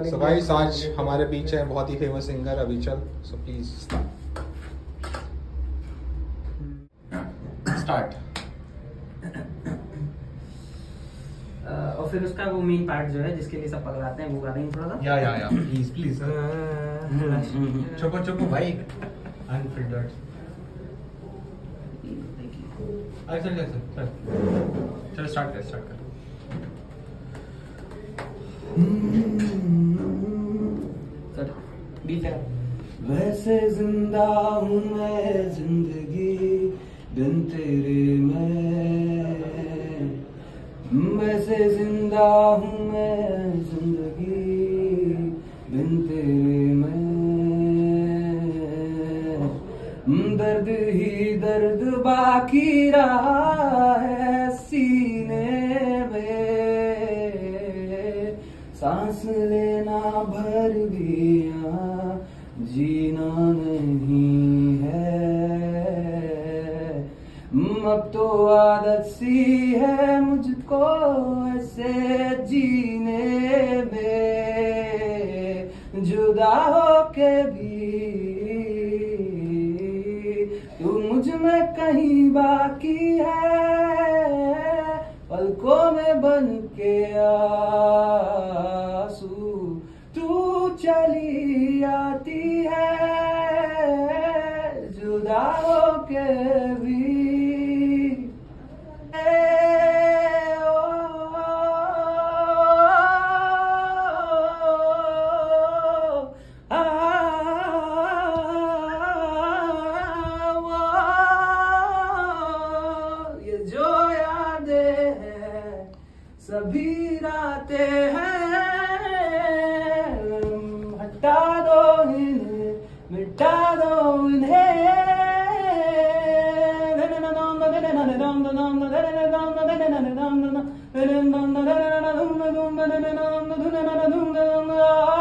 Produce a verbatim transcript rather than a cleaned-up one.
So guys आज हमारे बीच है बहुत ही famous singer Abhichal, so please start. और फिर उसका वो मेन पार्ट जो है जिसके लिए सब पगलाते हैं वो गा देंगे थोड़ा सा। या या या प्लीज प्लीज चुप चुप भाई अनफिल्टर्ड। चल चल चल चल स्टार्ट कर स्टार्ट कर। बीट है। वैसे जिंदा हूँ मैं जिंदगी बिन तेरे में, वैसे जिंदा हूँ मैं जिंदगी बिन तेरे में, दर्द ही दर्द बाकी रहा है सीने में, सांस लेना भर भी यहाँ जीना नहीं है, अब तो आदत सी है मुझको ऐसे जीने में, जुदा होके भी तू मुझ में कहीं बाकी है, पलकों में बन के आंसू तू चली आती है, जुदा होके भी ये जो यादें हैं सभी रातें हैं, हटा दो इन्हें मिटा दो इन्हें,